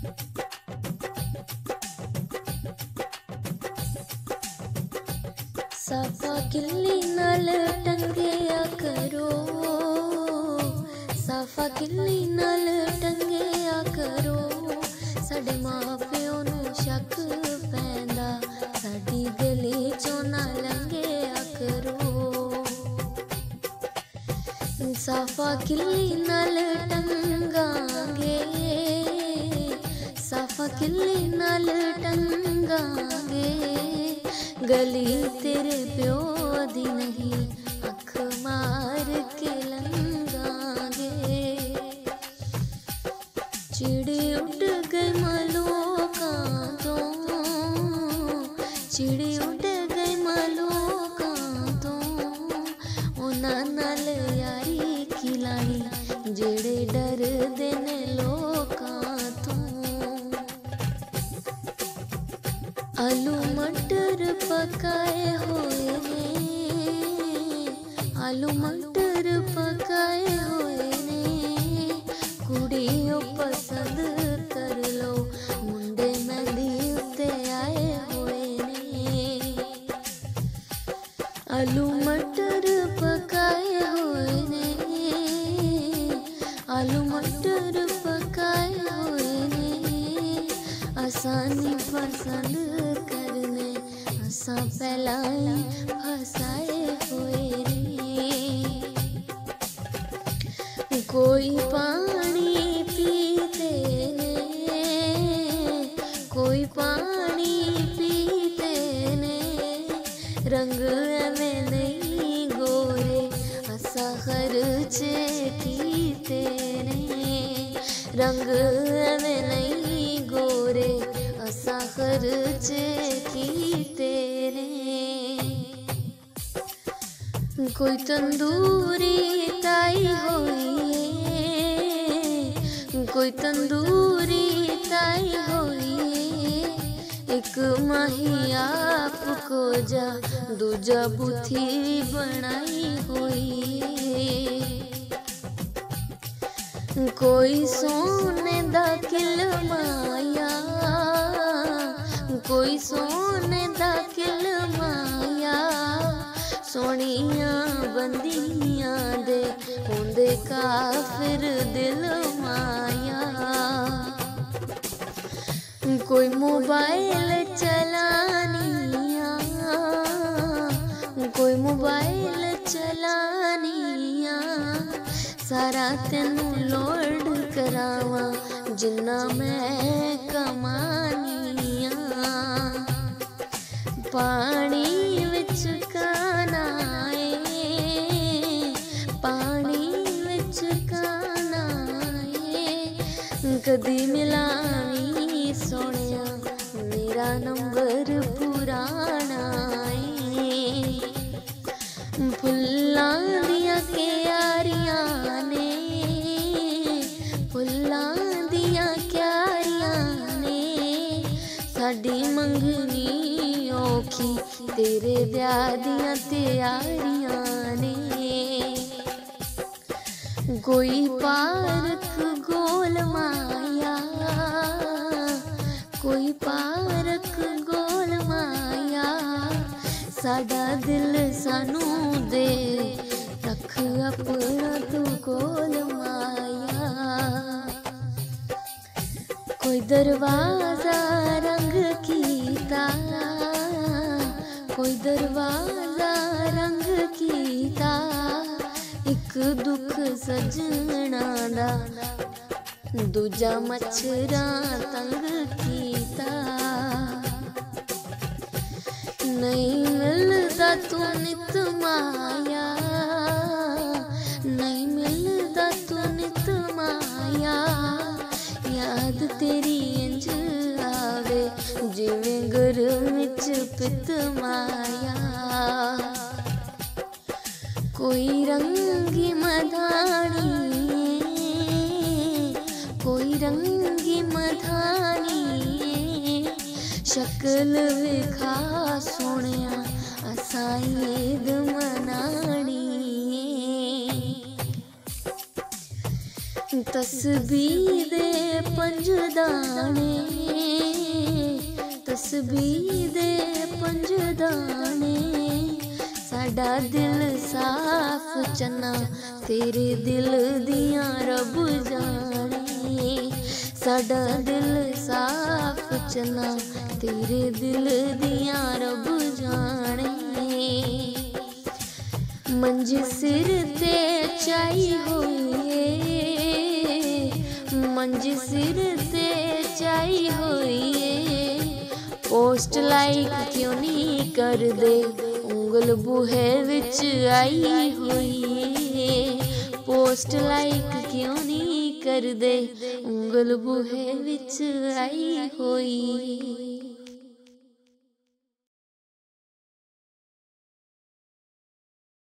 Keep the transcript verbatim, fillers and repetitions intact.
साफा किल्ली नाल टंगिया करो, साफा किल्ली नाल टंगिया करो, साडे मां प्यो नूं शक पैंदा, साडी गली चों ना लंघिया करो। साफा किल्ली नाल टंगांगे, साफा किल्ली नाल टंगांगे, गली तेरे प्यो दी नहीं, अख मार के लंघांगे। चिड़ी उड़ गई मलोकां तो, चिड़ी उड़ गई मलोकां तो, उन्हां नाल यारी खिलानी, जेड़े डरदे ने लोकां तो। आलू मटर पकाए हुए ने, आलू मटर पकाए हुए ने, कुड़ियों पसंद कर लो, मुंडे मेहंदी उत्ते आए हुए ने। आलू मटर पकाए हुए ने, आलू मटर पकाए हुए ने, आसानी पसंद करने, असा पहला ही फसाए हुए रे। कोई पानी पीते ने, कोई पानी पीते ने, रंग एवें नहीं गोरे, असा खर्चे कीते ने, रंग एवें नहीं गोरे, असा खर्चे कीते ने। कोई तंदूरी ताई होई, कोई तंदूरी ताई होई, एक माही आप को जा, दूजा बुथी बनाई हुई। कोई सोने दा किल माया, कोई सोने दा किल माया, सोनिया बंदियां दे होंदे काफिर दिल माया। कोई मोबाइल चलानिया, कोई मोबाइल चलानिया, सारा तेनू लोड करावा, जिन्ना मैं कमानिया। पानी विच काना ए, पानी विच काना ए, कदी मिलावी सोनिया, मेरा नंबर पुराना ए। फुल्लां दियां क्यारियां ने, फुल्लां दियां क्यारियां ने, साडी मंगनी औखी, तेरे ब्याह दियां त्यारियां ने। कोई पार्क गोल माया, कोई पार्क गोल माया, साडा दिल सानू दे, रख अपना तू कोल माया। कोई दरवाजा रंग कीता, कोई दरवाजा रंग कीता, एक दुख सजना दा, दूजा मच्छरा तंग कीता। नहीं मिलदा तू नित माया, नहीं मिलदा तू नित माया, याद तेरी इंज आवे, जिवें गर्म विच पित माया। कोई रंगी मधानी, कोई रंगी मधानी, शक्ल विखा सोनिया, असा ईद मनानी। तस्बीह दे पंज दाने, तस्बीह दे पंज दाने, साडा दिल साफ चन्ना तेरे दिल दियां रब जाने, साडा दिल साफ चन्ना तेरे दिल दियां रब जाने। मंज सिर ते चाई होई, मंज सिर ते चाई होई, पोस्ट लाइक क्यों नहीं कर दे, उंगल बूहे विच आई होई, पोस्ट लाइक क्यों नहीं कर दे, उंगल बूहे विच आई होई।